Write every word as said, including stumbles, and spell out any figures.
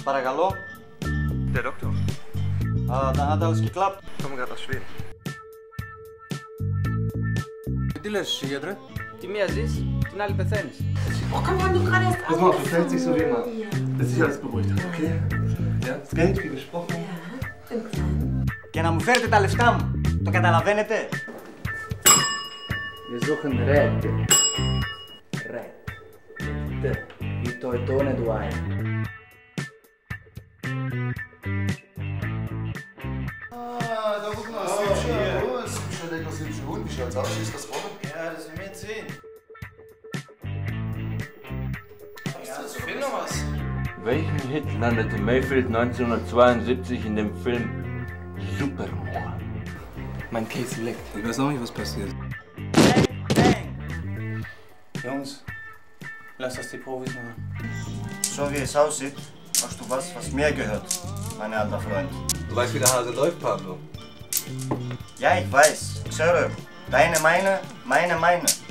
Παρακαλώ. Der Doktor. Ah, dann hat alles geklappt. Ich komme gerade aus Schweden. Τι λες εσύ, γιατρέ? Τη μία ζεις, την άλλη πεθαίνεις. Oh, komm, wir haben doch gerade erst Pass mal auf, du fällst nicht so wie immer. Ja. Bis sich alles beruhigt hat, okay? Ja, das Geld, wie besprochen. Ja, im Kleinen. Και να μου φέρετε τα λεφτά μου. Το καταλαβαίνετε? Wir suchen Red. Red. Red. Wie Teutone du ein. Ah, da guck mal, das ist hübscher. Oh, das ist hübscher, lecker, hübscher Hund. Wie schaut's aus? Schießt das vorne? Ja, das sind mir zehn. Was Ich finde noch was. Welchen Hit landete Mayfield neunzehnhundertzweiundsiebzig in dem Film Supermore? Mein Case leckt. Ich weiß noch nicht, was passiert. Jungs, lass das die Profis machen. So wie es aussieht, machst du was, was mir gehört, mein alter Freund. Du weißt, wie der Hase läuft, Pablo. Ja, ich weiß. Ξέρω. Deine, meine, meine, meine.